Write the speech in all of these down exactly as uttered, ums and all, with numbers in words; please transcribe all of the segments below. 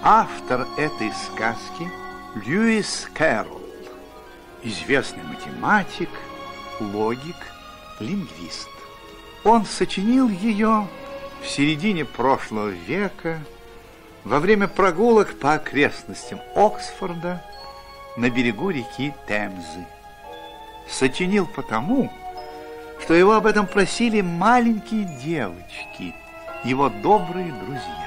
Автор этой сказки Льюис Кэрролл, известный математик, логик, лингвист. Он сочинил ее в середине прошлого века во время прогулок по окрестностям Оксфорда на берегу реки Темзы. Сочинил потому, что его об этом просили маленькие девочки, его добрые друзья.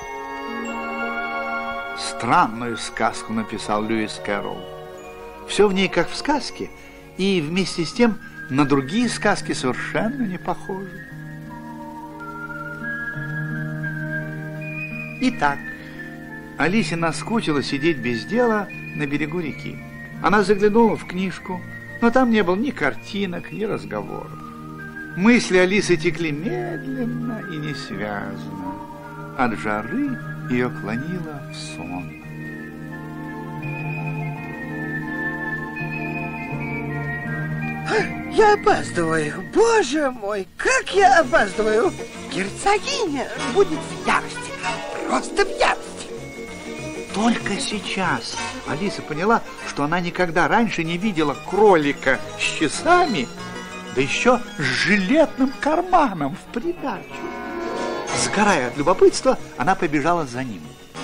Странную сказку написал Льюис Кэрролл. Все в ней как в сказке, и вместе с тем на другие сказки совершенно не похожи. Итак, Алисе наскучило сидеть без дела на берегу реки. Она заглянула в книжку, но там не было ни картинок, ни разговоров. Мысли Алисы текли медленно и несвязно. От жары ее клонило в сон. Я опаздываю. Боже мой, как я опаздываю. Герцогиня будет в ярости. Просто в ярости. Только сейчас Алиса поняла, что она никогда раньше не видела кролика с часами, да еще с жилетным карманом в придачу. Сгорая от любопытства, она побежала за ним.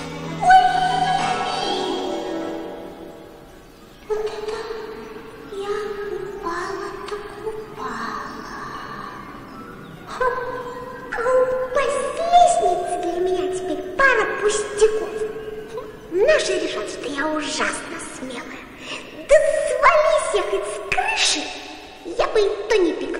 Вот это я упала, так упала. Упасть с лестницы для меня теперь пара пустяков. Наши решат, что я ужасно смелая. Да свались я хоть с крыши, я бы и то не пикнула.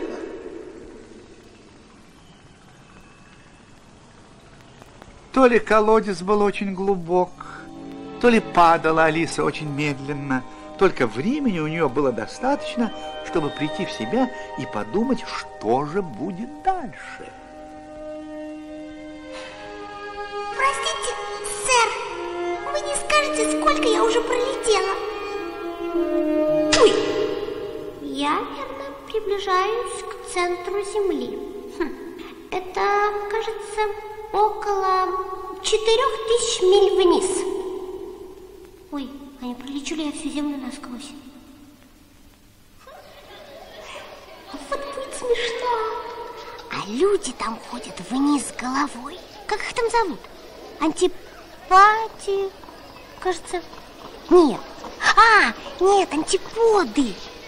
То ли колодец был очень глубок, то ли падала Алиса очень медленно. Только времени у нее было достаточно, чтобы прийти в себя и подумать, что же будет дальше. Простите, сэр, вы не скажете, сколько я уже пролетела? Ой! Я, верно, приближаюсь к центру Земли. Хм. Это, кажется, около четырех тысяч миль вниз. Ой, а не пролечу ли я всю Землю насквозь? Вот будет смешно. А люди там ходят вниз головой. Как их там зовут? Антипати, кажется. Нет. А, нет, антиподы.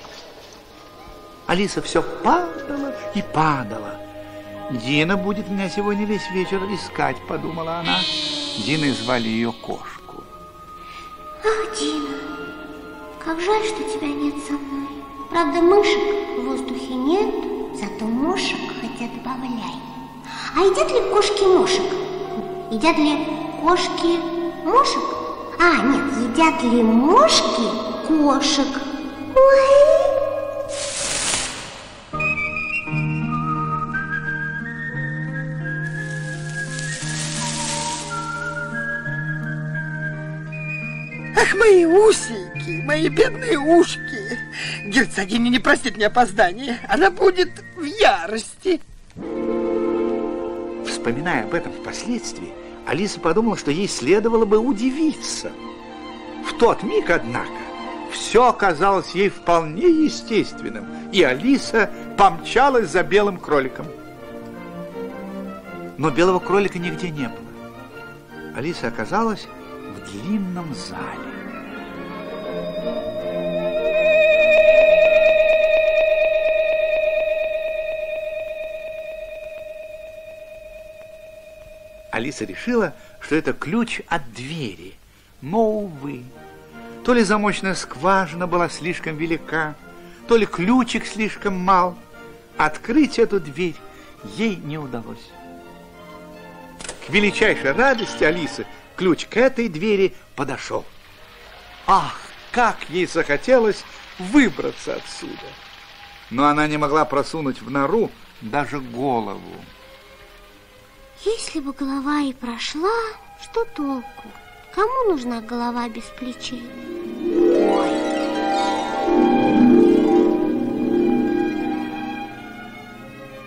Алиса все падала и падала. Дина будет меня сегодня весь вечер искать, подумала она. Диной звали ее Кошку. Ах, Дина, как жаль, что тебя нет со мной. Правда, мышек в воздухе нет, зато мошек хотя добавляй. А едят ли кошки мошек? Едят ли кошки мошек? А, нет, едят ли мошки кошек? Ой! Ах, мои усики, мои бедные ушки. Герцогиня не простит мне опоздание. Она будет в ярости. Вспоминая об этом впоследствии, Алиса подумала, что ей следовало бы удивиться. В тот миг, однако, все оказалось ей вполне естественным, и Алиса помчалась за белым кроликом. Но белого кролика нигде не было. Алиса оказалась в длинном зале. Алиса решила, что это ключ от двери, но, увы, то ли замочная скважина была слишком велика, то ли ключик слишком мал. Открыть эту дверь ей не удалось. К величайшей радости Алисы ключ к этой двери подошел. Ах, как ей захотелось выбраться отсюда! Но она не могла просунуть в нору даже голову. Если бы голова и прошла, что толку? Кому нужна голова без плечей?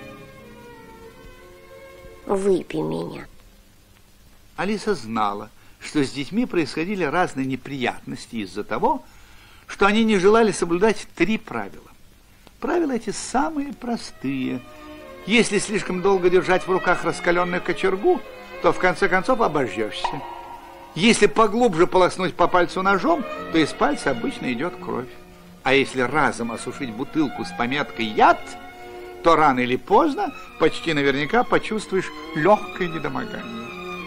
Выпей меня. Алиса знала, что с детьми происходили разные неприятности из-за того, что они не желали соблюдать три правила. Правила эти самые простые. Если слишком долго держать в руках раскаленную кочергу, то в конце концов обожжешься. Если поглубже полоснуть по пальцу ножом, то из пальца обычно идет кровь. А если разом осушить бутылку с пометкой «яд», то рано или поздно почти наверняка почувствуешь легкое недомогание.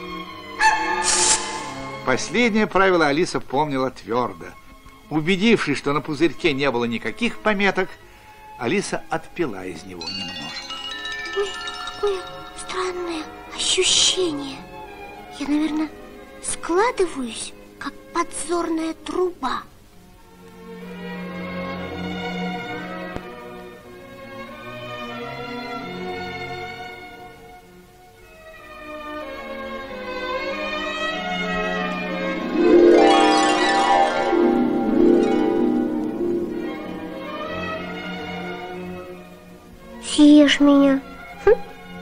Последнее правило Алиса помнила твердо. Убедившись, что на пузырьке не было никаких пометок, Алиса отпила из него немножко. Ой, какое странное ощущение. Я, наверное, складываюсь, как подзорная труба. Съешь меня. Хм.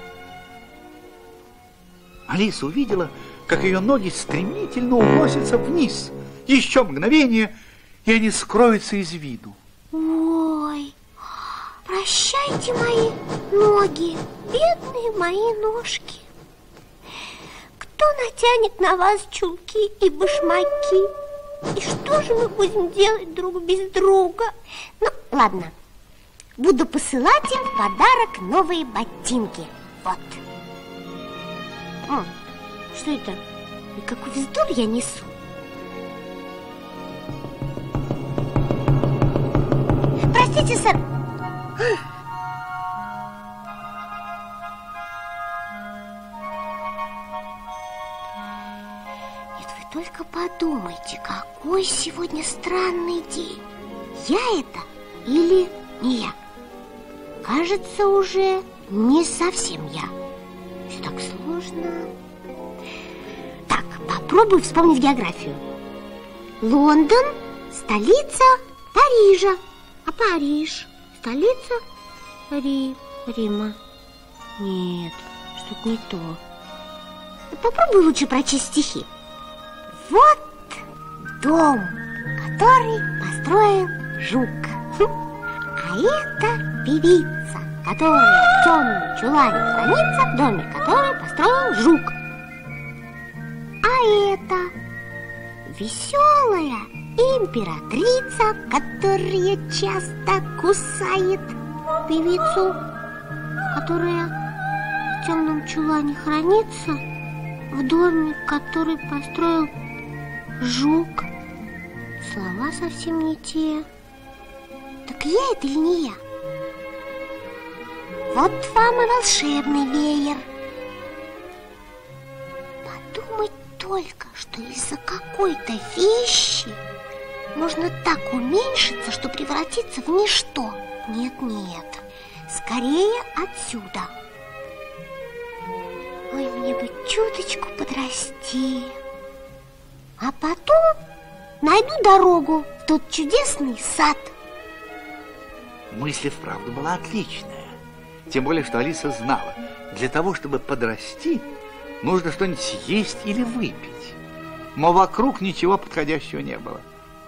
Алиса увидела, как ее ноги стремительно уносятся вниз. Еще мгновение, и они скроются из виду. Ой, прощайте мои ноги, бедные мои ножки. Кто натянет на вас чулки и башмаки? И что же мы будем делать друг без друга? Ну, ладно. Буду посылать им в подарок новые ботинки. Вот. О, что это? И какой вздор я несу. Простите, сэр. Нет, вы только подумайте, какой сегодня странный день. Я это или не я? Кажется, уже не совсем я. Все так сложно. Так, попробую вспомнить географию. Лондон – столица Парижа. А Париж – столица Ри... Рима. Нет, что-то не то. Попробуй лучше прочесть стихи. Вот дом, который построил жук. А это певица, которая в темном чулане хранится, в доме которой построил жук. А это веселая императрица, которая часто кусает певицу, которая в темном чулане хранится, в доме, который построил жук. Слова совсем не те. Так я это или не я? Вот вам и волшебный веер. Подумать только, что из-за какой-то вещи можно так уменьшиться, что превратиться в ничто. Нет-нет, скорее отсюда. Ой, мне бы чуточку подрасти. А потом найду дорогу в тот чудесный сад. Мысль вправду была отличная. Тем более, что Алиса знала, для того, чтобы подрасти, нужно что-нибудь съесть или выпить. Но вокруг ничего подходящего не было.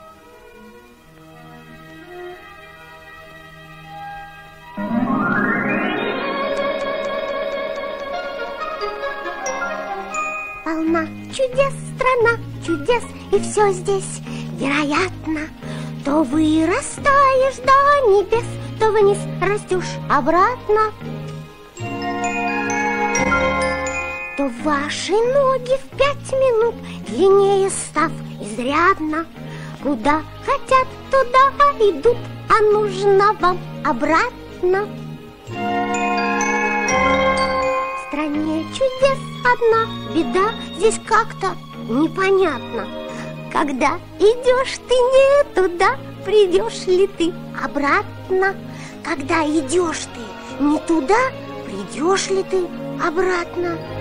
Полна чудес страна, чудес, и все здесь вероятно. То вырастаешь до небес, то вниз растешь обратно. То ваши ноги в пять минут длиннее став изрядно. Куда хотят, туда идут, а нужно вам обратно. В стране чудес одна беда, здесь как-то непонятно. Когда идешь ты не туда, придешь ли ты обратно? Когда идешь ты не туда, придешь ли ты обратно?